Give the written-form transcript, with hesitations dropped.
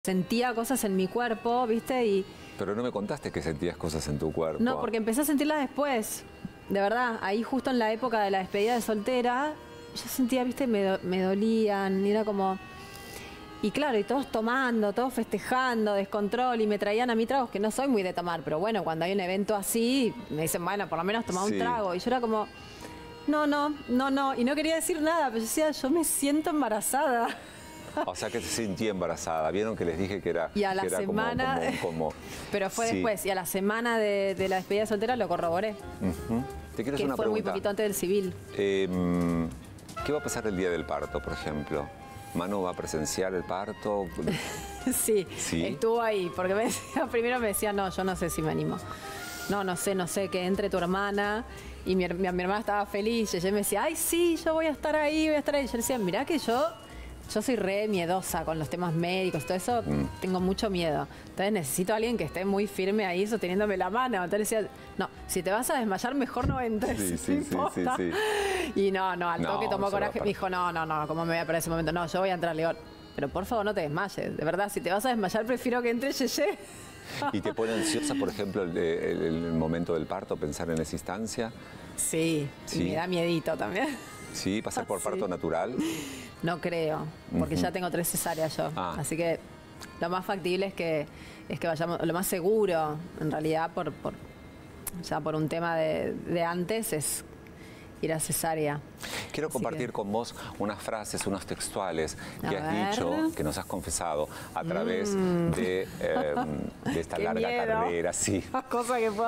Sentía cosas en mi cuerpo, ¿viste? Pero no me contaste que sentías cosas en tu cuerpo. No, porque empecé a sentirlas después. De verdad, ahí justo en la época de la despedida de soltera, yo sentía, ¿viste? Me dolían, y era como... Y claro, y todos tomando, todos festejando, descontrol, y me traían a mí tragos, que no soy muy de tomar, pero bueno, cuando hay un evento así, me dicen, bueno, por lo menos toma un trago. Y yo era como, no, y no quería decir nada, pero yo decía, yo me siento embarazada. O sea, que se sentía embarazada. ¿Vieron que les dije que era, y a la semana, como... Pero fue después, y a la semana de la despedida de soltera lo corroboré. Te quiero hacer una fue pregunta. Muy poquito antes del civil. ¿Qué va a pasar el día del parto, por ejemplo? ¿Manu va a presenciar el parto? Sí, estuvo ahí, porque primero me decía, no, yo no sé si me animo. No sé, que entre tu hermana. Y mi hermana estaba feliz, y ella me decía, ay, sí, yo voy a estar ahí. Yo le decía, mirá que yo soy re miedosa con los temas médicos, todo eso, tengo mucho miedo. Entonces necesito a alguien que esté muy firme ahí sosteniéndome la mano. Entonces decía, no, si te vas a desmayar, mejor no entres. Sí. Y al toque tomó coraje, me dijo, no, ¿cómo me voy a perder ese momento? No, yo voy a entrar, le digo, pero por favor no te desmayes, de verdad, si te vas a desmayar, prefiero que entre Yeye. ¿Y te pone ansiosa, por ejemplo, el momento del parto, pensar en esa instancia? Sí, me da miedito también. ¿Sí? ¿Pasar por parto natural? No creo, porque ya tengo 3 cesáreas yo. Así que lo más factible es que vayamos, lo más seguro, en realidad, ya por un tema de antes, es ir a cesárea. Quiero compartir con vos unas frases, unos textuales que has dicho, que nos has confesado a través de esta larga carrera. Sí. Cosa que